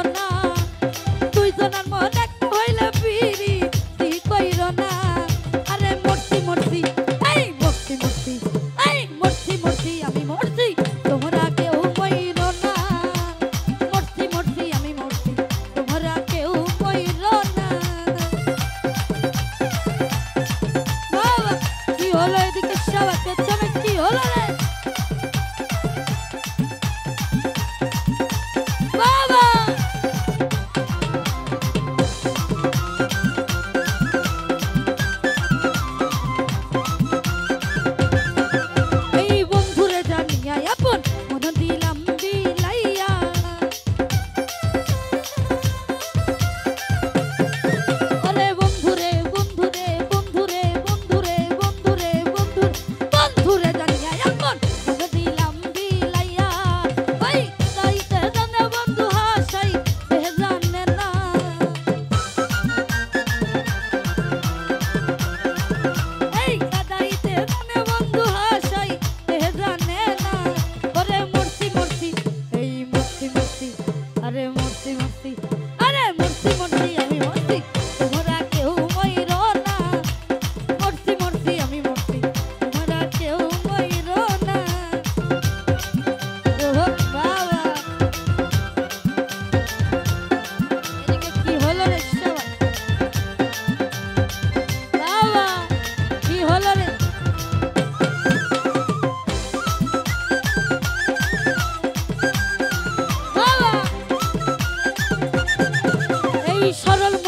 না দুইজনের মন এক হইলে পিরিতি কইরো না আরে মরছি মরছি এই মরছি মরছি এই মরছি মরছি আমি মরছি তোমরা কেউ কইরো না মরছি মরছি আমি মরছি তোমরা কেউ কইরো না বাবা কি হলো এদিকে সবাই পেছনে কি হলো রে বাবা এই বন্ধুরে জানিয়া আপন মন দিলাম বিলাইয়া ওরে বন্ধুরে বন্ধুরে বন্ধুরে বন্ধুরে বন্ধুরে বন্ধুরে বন্ধুরে জানিয়া আপন মন দিলাম বিলাইয়া ওই যাইতে জানে বন্ধু হাসাই বে জানে না এই কাদাইতে জানে বন্ধু হাসাই বে জানে না ওরে মরছি মরছি এই মরছি মরছি আরে মরছি মরছি আরে মরছি মরছি আমি মরছি তোমরা কেউ মইরো না মরছি মরছি আমি মরছি তোমরা কেউ মইরো না ও বাবা এদিকে কি হলো রে সবাই বাবা কি হলো রে বাবা এই সরল